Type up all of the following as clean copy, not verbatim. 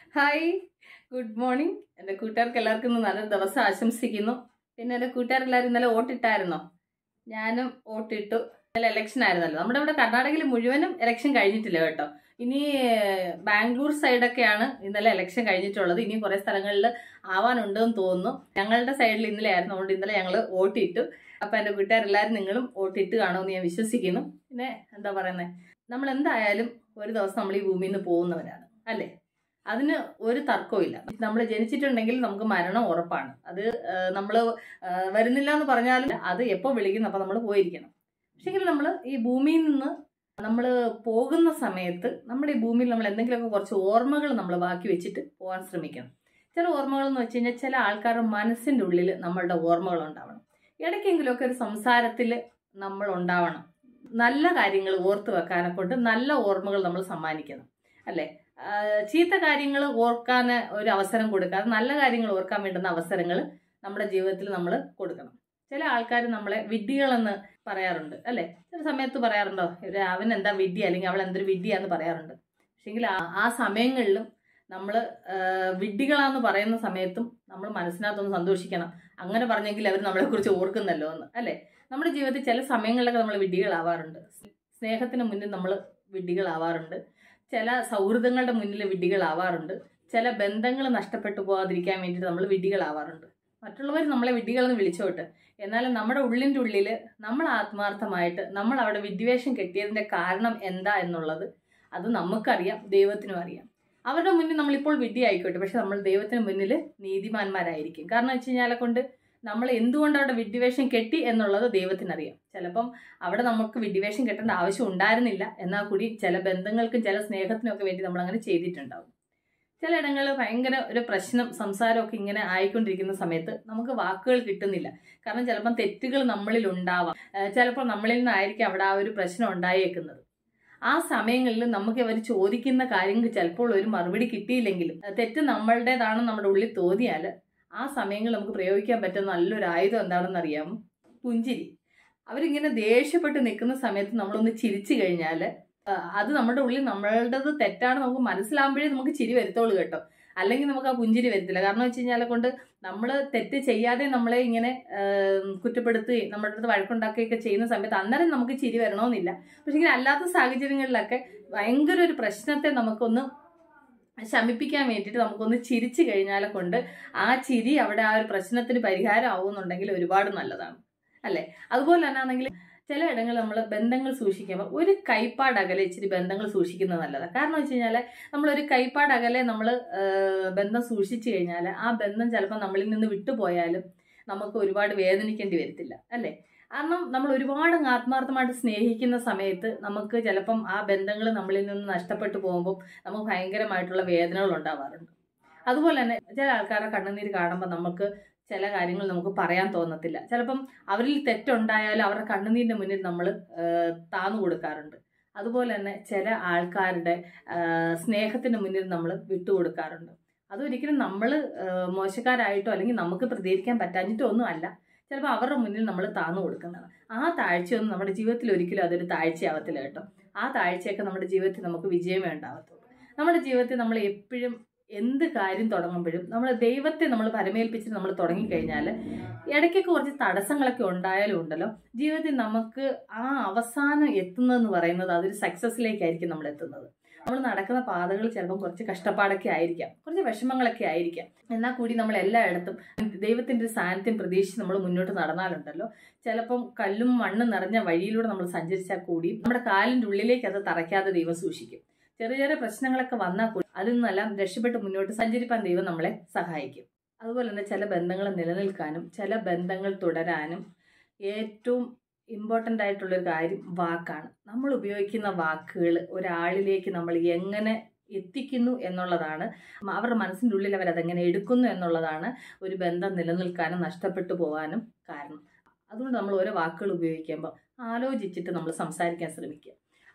Hi, good morning. എൻ്റെ കൂട്ടുകാർക്ക് എല്ലാവർക്കും ഇന്ന് നല്ലൊരു ദിവസം ആശംസിക്കുന്നു. പിന്നെ എൻ്റെ കൂട്ടുകാരെല്ലാവരും ഇന്നലെ വോട്ടിട്ടായിരുന്നോ? ഞാനും വോട്ടിട്ടു. ഇന്നലെ ഇലക്ഷൻ ആയിരുന്നല്ലോ. നമ്മുടെ ഇവിടെ കർണാടകയിൽ മുഴുവനും ഇലക്ഷൻ കഴിഞ്ഞിട്ടില്ല കേട്ടോ. ഇനി ബാംഗ്ലൂർ സൈഡൊക്കെയാണ് ഇന്നലെ ഇലക്ഷൻ കഴിഞ്ഞിട്ടുള്ളത്. ഇനി കുറേ സ്ഥലങ്ങളിൽ ആവാനുണ്ടെന്ന് തോന്നുന്നു. ഞങ്ങളുടെ സൈഡിൽ ഇന്നലെ ആയിരുന്നു, അതുകൊണ്ട് ഇന്നലെ ഞങ്ങൾ വോട്ടിട്ടു. അപ്പം എൻ്റെ കൂട്ടുകാരെല്ലാവരും നിങ്ങളും വോട്ടിട്ട് കാണുമെന്ന് ഞാൻ വിശ്വസിക്കുന്നു. പിന്നെ എന്താ പറയുന്നത്, നമ്മൾ എന്തായാലും ഒരു ദിവസം നമ്മൾ ഈ ഭൂമിയിൽ നിന്ന് പോകുന്നവരാണ് അല്ലേ? അതിന് ഒരു തർക്കവും ഇല്ല. നമ്മൾ ജനിച്ചിട്ടുണ്ടെങ്കിൽ നമുക്ക് മരണം ഉറപ്പാണ്. അത് നമ്മൾ വരുന്നില്ല എന്ന് പറഞ്ഞാലും അത് എപ്പോൾ വിളിക്കുന്നു അപ്പോൾ നമ്മൾ പോയിരിക്കണം. പക്ഷേങ്കിൽ നമ്മൾ ഈ ഭൂമിയിൽ നിന്ന് നമ്മൾ പോകുന്ന സമയത്ത് നമ്മുടെ ഈ ഭൂമിയിൽ നമ്മൾ എന്തെങ്കിലുമൊക്കെ കുറച്ച് ഓർമ്മകൾ നമ്മൾ ബാക്കി വെച്ചിട്ട് പോകാൻ ശ്രമിക്കണം. ചില ഓർമ്മകൾ എന്ന് വെച്ച് കഴിഞ്ഞാൽ ചില ആൾക്കാരുടെ മനസ്സിൻ്റെ ഉള്ളിൽ നമ്മളുടെ ഓർമ്മകൾ ഉണ്ടാവണം. ഇടയ്ക്കെങ്കിലുമൊക്കെ ഒരു സംസാരത്തിൽ നമ്മൾ ഉണ്ടാവണം. നല്ല കാര്യങ്ങൾ ഓർത്ത് വെക്കാനെ കൊണ്ട് നല്ല ഓർമ്മകൾ നമ്മൾ സമ്മാനിക്കണം അല്ലേ? ചീത്ത കാര്യങ്ങൾ ഓർക്കാൻ ഒരു അവസരം കൊടുക്കാതെ നല്ല കാര്യങ്ങൾ ഓർക്കാൻ വേണ്ടുന്ന അവസരങ്ങൾ നമ്മുടെ ജീവിതത്തിൽ നമ്മൾ കൊടുക്കണം. ചില ആൾക്കാർ നമ്മളെ വിഡ്ഢികളെന്ന് പറയാറുണ്ട് അല്ലേ? ചില സമയത്ത് പറയാറുണ്ടോ, അവൻ എന്താ വിഡ്ഢി, അല്ലെങ്കിൽ അവൾ എന്തൊരു വിഡ്ഢിയാന്ന് പറയാറുണ്ട്. പക്ഷെങ്കിൽ ആ സമയങ്ങളിലും നമ്മൾ വിഡ്ഢികളാന്ന് പറയുന്ന സമയത്തും നമ്മൾ മനസ്സിനകത്തൊന്ന് സന്തോഷിക്കണം. അങ്ങനെ പറഞ്ഞെങ്കിൽ അവർ നമ്മളെക്കുറിച്ച് ഓർക്കുന്നല്ലോ എന്ന് അല്ലേ? നമ്മുടെ ജീവിതത്തിൽ ചില സമയങ്ങളിലൊക്കെ നമ്മൾ വിഡ്ഢികളാവാറുണ്ട്. സ്നേഹത്തിന് മുന്നിൽ നമ്മൾ വിഡ്ഢികളാവാറുണ്ട്. ചില സൗഹൃദങ്ങളുടെ മുന്നിൽ വിഡ്ഢികളാവാറുണ്ട്. ചില ബന്ധങ്ങൾ നഷ്ടപ്പെട്ടു പോകാതിരിക്കാൻ വേണ്ടിയിട്ട് നമ്മൾ വിഡ്ഢികളാവാറുണ്ട്. മറ്റുള്ളവർ നമ്മളെ വിഡ്ഢികളെന്ന് വിളിച്ചോട്ടെ, എന്നാലും നമ്മുടെ ഉള്ളിൻ്റെ ഉള്ളിൽ നമ്മൾ ആത്മാർത്ഥമായിട്ട് നമ്മൾ അവിടെ വിഡ്ഢിവേഷം കെട്ടിയതിൻ്റെ കാരണം എന്താ എന്നുള്ളത് അത് നമുക്കറിയാം, ദൈവത്തിനും അറിയാം. അവരുടെ മുന്നിൽ നമ്മളിപ്പോൾ വിഡ്ഢി ആയിക്കോട്ടെ, പക്ഷെ നമ്മൾ ദൈവത്തിന് മുന്നിൽ നീതിമാന്മാരായിരിക്കും. കാരണം വെച്ച് കഴിഞ്ഞാൽ കൊണ്ട് നമ്മൾ എന്തുകൊണ്ട് അവിടെ വിഡ്ഢിവേഷം കെട്ടി എന്നുള്ളത് ദൈവത്തിനറിയാം. ചിലപ്പം അവിടെ നമുക്ക് വിഡ്ഢിവേഷം കെട്ടേണ്ട ആവശ്യം ഉണ്ടായിരുന്നില്ല, എന്നാൽ കൂടി ചില ബന്ധങ്ങൾക്കും ചില സ്നേഹത്തിനും ഒക്കെ വേണ്ടി നമ്മൾ അങ്ങനെ ചെയ്തിട്ടുണ്ടാവും. ചിലയിടങ്ങളിൽ ഭയങ്കര ഒരു പ്രശ്നം സംസാരമൊക്കെ ഇങ്ങനെ ആയിക്കൊണ്ടിരിക്കുന്ന സമയത്ത് നമുക്ക് വാക്കുകൾ കിട്ടുന്നില്ല. കാരണം ചിലപ്പം തെറ്റുകൾ നമ്മളിൽ ഉണ്ടാവാം, ചിലപ്പോൾ നമ്മളിൽ നിന്നായിരിക്കും അവിടെ ആ ഒരു പ്രശ്നം ഉണ്ടായേക്കുന്നത്. ആ സമയങ്ങളിൽ നമുക്ക് അവർ ചോദിക്കുന്ന കാര്യങ്ങൾ ചിലപ്പോൾ ഒരു മറുപടി കിട്ടിയില്ലെങ്കിലും തെറ്റ് നമ്മളുടേതാണെന്ന് നമ്മുടെ ഉള്ളിൽ തോന്നിയാൽ ആ സമയങ്ങളിൽ നമുക്ക് പ്രയോഗിക്കാൻ പറ്റുന്ന നല്ലൊരു ആയുധം എന്താണെന്ന് അറിയാമോ? പുഞ്ചിരി. അവരിങ്ങനെ ദേഷ്യപ്പെട്ട് നിൽക്കുന്ന സമയത്ത് നമ്മളൊന്ന് ചിരിച്ചു കഴിഞ്ഞാൽ അത് നമ്മുടെ ഉള്ളിൽ നമ്മളുടേത് തെറ്റാണ് നമുക്ക് മനസ്സിലാകുമ്പോഴേ നമുക്ക് ചിരി വരുത്തോളൂ കേട്ടോ. അല്ലെങ്കിൽ നമുക്ക് ആ പുഞ്ചിരി വരത്തില്ല. കാരണം വെച്ച് കഴിഞ്ഞാൽ കൊണ്ട് നമ്മൾ തെറ്റ് ചെയ്യാതെ നമ്മളെ ഇങ്ങനെ കുറ്റപ്പെടുത്തുകയും നമ്മുടെ അടുത്ത് വഴക്കുണ്ടാക്കുകയൊക്കെ ചെയ്യുന്ന സമയത്ത് അന്നേരം നമുക്ക് ചിരി വരണമെന്നില്ല. പക്ഷേ ഇങ്ങനെ അല്ലാത്ത സാഹചര്യങ്ങളിലൊക്കെ ഭയങ്കര ഒരു പ്രശ്നത്തെ നമുക്കൊന്ന് ശമിപ്പിക്കാൻ വേണ്ടിയിട്ട് നമുക്കൊന്ന് ചിരിച്ചു കഴിഞ്ഞാൽ കൊണ്ട് ആ ചിരി അവിടെ ആ ഒരു പ്രശ്നത്തിന് പരിഹാരം ആവുന്നുണ്ടെങ്കിൽ ഒരുപാട് നല്ലതാണ് അല്ലേ? അതുപോലെ തന്നെ ആണെങ്കിൽ ചില ഇടങ്ങളിൽ നമ്മൾ ബന്ധങ്ങൾ സൂക്ഷിക്കുമ്പോൾ ഒരു കൈപ്പാടകലെ ഇച്ചിരി ബന്ധങ്ങൾ സൂക്ഷിക്കുന്നത് നല്ലതാണ്. കാരണം വെച്ച് കഴിഞ്ഞാൽ നമ്മളൊരു കൈപ്പാടകലെ നമ്മൾ ബന്ധം സൂക്ഷിച്ചു കഴിഞ്ഞാൽ ആ ബന്ധം ചിലപ്പോൾ നമ്മളിൽ നിന്ന് വിട്ടുപോയാലും നമുക്ക് ഒരുപാട് വേദനിക്കേണ്ടി വരത്തില്ല അല്ലേ? കാരണം നമ്മൾ ഒരുപാട് ആത്മാർത്ഥമായിട്ട് സ്നേഹിക്കുന്ന സമയത്ത് നമുക്ക് ചിലപ്പം ആ ബന്ധങ്ങൾ നമ്മളിൽ നിന്ന് നഷ്ടപ്പെട്ടു പോകുമ്പോൾ നമുക്ക് ഭയങ്കരമായിട്ടുള്ള വേദനകൾ ഉണ്ടാവാറുണ്ട്. അതുപോലെ തന്നെ ചില ആൾക്കാരുടെ കണ്ണുനീര് കാണുമ്പോൾ നമുക്ക് ചില കാര്യങ്ങൾ നമുക്ക് പറയാൻ തോന്നത്തില്ല. ചിലപ്പം അവരിൽ തെറ്റുണ്ടായാലും അവരുടെ കണ്ണുനീരിൻ്റെ മുന്നിൽ നമ്മൾ താന്നു കൊടുക്കാറുണ്ട്. അതുപോലെ തന്നെ ചില ആൾക്കാരുടെ സ്നേഹത്തിന് മുന്നിൽ നമ്മൾ വിട്ടുകൊടുക്കാറുണ്ട്. അതൊരിക്കലും നമ്മൾ മോശക്കാരായിട്ടോ അല്ലെങ്കിൽ നമുക്ക് പ്രതികരിക്കാൻ പറ്റാഞ്ഞിട്ടോ ഒന്നും അല്ല, ചിലപ്പോൾ അവരുടെ മുന്നിൽ നമ്മൾ താന്നു കൊടുക്കുന്നതാണ്. ആ താഴ്ചയൊന്നും നമ്മുടെ ജീവിതത്തിൽ ഒരിക്കലും അതൊരു താഴ്ചയാവത്തില്ല കേട്ടോ. ആ താഴ്ചയൊക്കെ നമ്മുടെ ജീവിതത്തിൽ നമുക്ക് വിജയമേ ഉണ്ടാവത്തുള്ളൂ. നമ്മുടെ ജീവിതത്തിൽ നമ്മൾ എപ്പോഴും എന്ത് കാര്യം തുടങ്ങുമ്പോഴും നമ്മൾ ദൈവത്തെ നമ്മൾ പരമേൽപ്പിച്ചിട്ട് നമ്മൾ തുടങ്ങിക്കഴിഞ്ഞാൽ ഇടയ്ക്കൊക്കെ കുറച്ച് തടസ്സങ്ങളൊക്കെ ഉണ്ടായാലും ഉണ്ടല്ലോ, ജീവിതത്തിൽ നമുക്ക് ആ അവസാനം എത്തുന്നതെന്ന് പറയുന്നത് അതൊരു സക്സസ്സിലേക്കായിരിക്കും നമ്മൾ എത്തുന്നത്. നമ്മൾ നടക്കുന്ന പാതകൾ ചിലപ്പം കുറച്ച് കഷ്ടപ്പാടൊക്കെ ആയിരിക്കാം, കുറച്ച് വിഷമങ്ങളൊക്കെ ആയിരിക്കാം. എന്നാൽ കൂടി നമ്മൾ എല്ലായിടത്തും ദൈവത്തിൻ്റെ ഒരു സാന്നിധ്യം പ്രതീക്ഷിച്ച് നമ്മൾ മുന്നോട്ട് നടന്നാലുണ്ടല്ലോ, ചിലപ്പം കല്ലും മണ്ണും നിറഞ്ഞ വഴിയിലൂടെ നമ്മൾ സഞ്ചരിച്ചാൽ കൂടി നമ്മുടെ കാലിൻ്റെ ഉള്ളിലേക്ക് അത് തറയ്ക്കാതെ ദൈവം സൂക്ഷിക്കും. ചെറിയ ചെറിയ പ്രശ്നങ്ങളൊക്കെ വന്നാൽ കൂടി അതിൽ നിന്നെല്ലാം രക്ഷപ്പെട്ട് മുന്നോട്ട് സഞ്ചരിപ്പാൻ ദൈവം നമ്മളെ സഹായിക്കും. അതുപോലെ തന്നെ ചില ബന്ധങ്ങൾ നിലനിൽക്കാനും ചില ബന്ധങ്ങൾ തുടരാനും ഏറ്റവും ഇമ്പോർട്ടൻ്റ് ആയിട്ടുള്ളൊരു കാര്യം വാക്കാണ്. നമ്മൾ ഉപയോഗിക്കുന്ന വാക്കുകൾ ഒരാളിലേക്ക് നമ്മൾ എങ്ങനെ എത്തിക്കുന്നു എന്നുള്ളതാണ്, അവരുടെ മനസ്സിൻ്റെ ഉള്ളിൽ അവരതെങ്ങനെ എടുക്കുന്നു എന്നുള്ളതാണ് ഒരു ബന്ധം നിലനിൽക്കാനും നഷ്ടപ്പെട്ടു പോകാനും കാരണം. അതുകൊണ്ട് നമ്മൾ ഓരോ വാക്കുകൾ ഉപയോഗിക്കുമ്പോൾ ആലോചിച്ചിട്ട് നമ്മൾ സംസാരിക്കാൻ ശ്രമിക്കുക.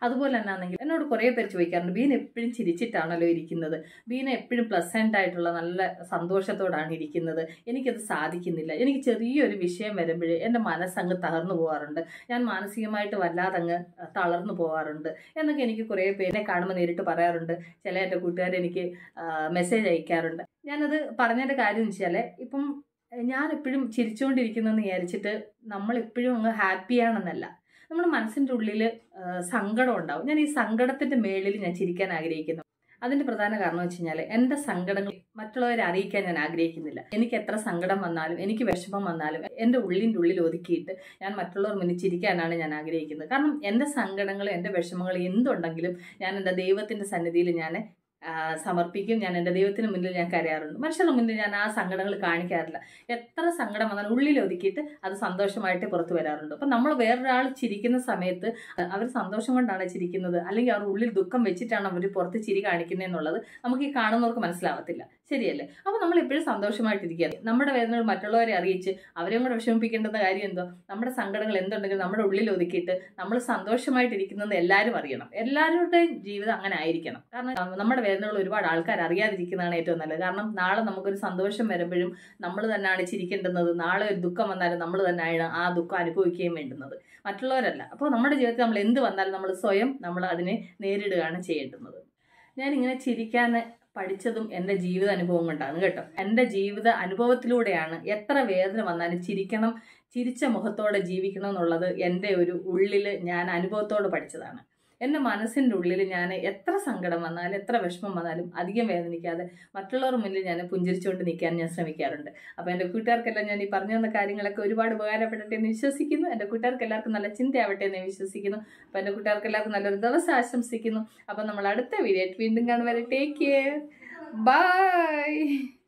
അതുപോലെ തന്നെ ആണെങ്കിൽ എന്നോട് കുറേ പേര് ചോദിക്കാറുണ്ട്, ബീന എപ്പോഴും ചിരിച്ചിട്ടാണല്ലോ ഇരിക്കുന്നത്, ബീന എപ്പോഴും പ്ലസന്റ് ആയിട്ടുള്ള നല്ല സന്തോഷത്തോടാണ് ഇരിക്കുന്നത്, എനിക്കത് സാധിക്കുന്നില്ല, എനിക്ക് ചെറിയൊരു വിഷയം വരുമ്പോഴേ എൻ്റെ മനസ്സങ്ങ് തകർന്നു പോകാറുണ്ട്, ഞാൻ മാനസികമായിട്ട് വല്ലാതെ അങ്ങ് തളർന്നു പോകാറുണ്ട് എന്നൊക്കെ എനിക്ക് കുറേ പേരെ കാണുമ്പോൾ നേരിട്ട് പറയാറുണ്ട്. ചില എൻ്റെ കൂട്ടുകാർ എനിക്ക് മെസ്സേജ് അയക്കാറുണ്ട്. ഞാനത് പറഞ്ഞതിൻ്റെ കാര്യം എന്ന് വെച്ചാൽ, ഇപ്പം ഞാൻ എപ്പോഴും ചിരിച്ചുകൊണ്ടിരിക്കുന്നെന്ന് വിചാരിച്ചിട്ട് നമ്മൾ എപ്പോഴും അങ്ങ് ഹാപ്പിയാണെന്നല്ല, നമ്മുടെ മനസ്സിൻ്റെ ഉള്ളിൽ സങ്കടം ഉണ്ടാവും. ഞാൻ ഈ സങ്കടത്തിൻ്റെ മേളിൽ ഞാൻ ചിരിക്കാൻ ആഗ്രഹിക്കുന്നു. അതിൻ്റെ പ്രധാന കാരണം എന്ന് വെച്ച് കഴിഞ്ഞാൽ, എൻ്റെ സങ്കടങ്ങൾ മറ്റുള്ളവരെ അറിയിക്കാൻ ഞാൻ ആഗ്രഹിക്കുന്നില്ല. എനിക്ക് എത്ര സങ്കടം വന്നാലും എനിക്ക് വിഷമം വന്നാലും എൻ്റെ ഉള്ളിൻ്റെ ഉള്ളിൽ ഒതുക്കിയിട്ട് ഞാൻ മറ്റുള്ളവർ മുന്നിൽ ചിരിക്കാനാണ് ഞാൻ ആഗ്രഹിക്കുന്നത്. കാരണം എൻ്റെ സങ്കടങ്ങൾ, എൻ്റെ വിഷമങ്ങൾ എന്തുണ്ടെങ്കിലും ഞാൻ എൻ്റെ ദൈവത്തിൻ്റെ സന്നിധിയിൽ ഞാൻ സമർപ്പിക്കും. ഞാൻ എൻ്റെ ദൈവത്തിന് മുന്നിൽ ഞാൻ കരയാറുണ്ട്. മനുഷ്യരുടെ മുന്നിൽ ഞാൻ ആ സങ്കടങ്ങൾ കാണിക്കാറില്ല. എത്ര സങ്കടം വന്നാലും ഉള്ളിൽ ഒതുക്കിയിട്ട് അത് സന്തോഷമായിട്ട് പുറത്തു വരാറുണ്ട്. അപ്പം നമ്മൾ വേറൊരാൾ ചിരിക്കുന്ന സമയത്ത് അവർ സന്തോഷം കൊണ്ടാണ് ചിരിക്കുന്നത്, അല്ലെങ്കിൽ അവർ ഉള്ളിൽ ദുഃഖം വെച്ചിട്ടാണ് അവർ പുറത്ത് ചിരി കാണിക്കുന്നത് എന്നുള്ളത് നമുക്ക് ഈ കാണുന്നവർക്ക് മനസ്സിലാവത്തില്ല. ശരിയല്ലേ? അപ്പോൾ നമ്മൾ എപ്പോഴും സന്തോഷമായിട്ടിരിക്കുക. നമ്മുടെ വേദനകൾ മറ്റുള്ളവരെ അറിയിച്ച് അവരെയും കൂടെ വിഷമിപ്പിക്കേണ്ടുന്ന കാര്യം എന്തോ, നമ്മുടെ സങ്കടങ്ങൾ എന്തുണ്ടെങ്കിലും നമ്മുടെ ഉള്ളിൽ ഒതുക്കിയിട്ട് നമ്മൾ സന്തോഷമായിട്ടിരിക്കുന്നത് എല്ലാവരും അറിയണം. എല്ലാവരുടെയും ജീവിതം അങ്ങനെ ആയിരിക്കണം. കാരണം നമ്മുടെ വേദനകൾ ഒരുപാട് ആൾക്കാർ അറിയാതിരിക്കുന്നതാണ് ഏറ്റവും നല്ലത്. കാരണം നാളെ നമുക്കൊരു സന്തോഷം വരുമ്പോഴും നമ്മൾ തന്നെയാണ് ചിരിക്കേണ്ടുന്നത്. നാളെ ഒരു ദുഃഖം വന്നാലും നമ്മൾ തന്നെയാണ് ആ ദുഃഖം അനുഭവിക്കുകയും വേണ്ടുന്നത്, മറ്റുള്ളവരല്ല. അപ്പോൾ നമ്മുടെ ജീവിതത്തിൽ നമ്മൾ എന്ത് വന്നാലും നമ്മൾ അതിനെ നേരിടുകയാണ് ചെയ്യേണ്ടുന്നത്. ഞാനിങ്ങനെ ചിരിക്കാൻ പഠിച്ചതും എൻ്റെ ജീവിത അനുഭവം കൊണ്ടാണ് കേട്ടോ. എൻ്റെ ജീവിത അനുഭവത്തിലൂടെയാണ് എത്ര വേദന വന്നാലും ചിരിക്കണം, ചിരിച്ച മുഖത്തോടെ ജീവിക്കണം എന്നുള്ളത് എൻ്റെ ഒരു ഉള്ളിൽ ഞാൻ അനുഭവത്തോട് പഠിച്ചതാണ്. എൻ്റെ മനസ്സിൻ്റെ ഉള്ളിൽ ഞാൻ എത്ര സങ്കടം വന്നാലും എത്ര വിഷമം വന്നാലും അധികം വേദനിക്കാതെ മറ്റുള്ളവർ മുന്നിൽ ഞാൻ പുഞ്ചിരിച്ചുകൊണ്ട് നിൽക്കാൻ ഞാൻ ശ്രമിക്കാറുണ്ട്. അപ്പോൾ എൻ്റെ കൂട്ടുകാർക്കെല്ലാം ഞാൻ ഈ പറഞ്ഞു തന്ന കാര്യങ്ങളൊക്കെ ഒരുപാട് ഉപകാരപ്പെടട്ടെ എന്ന് വിശ്വസിക്കുന്നു. എൻ്റെ കൂട്ടുകാർക്ക് എല്ലാവർക്കും നല്ല ചിന്തയാവട്ടെ എന്ന് വിശ്വസിക്കുന്നു. അപ്പോൾ എൻ്റെ കൂട്ടുകാർക്ക് എല്ലാവർക്കും നല്ലൊരു ദിവസം ആശംസിക്കുന്നു. അപ്പോൾ നമ്മൾ അടുത്ത വീഡിയോ വീണ്ടും കാണുവരെ ടേക്ക് കെയർ, ബൈ.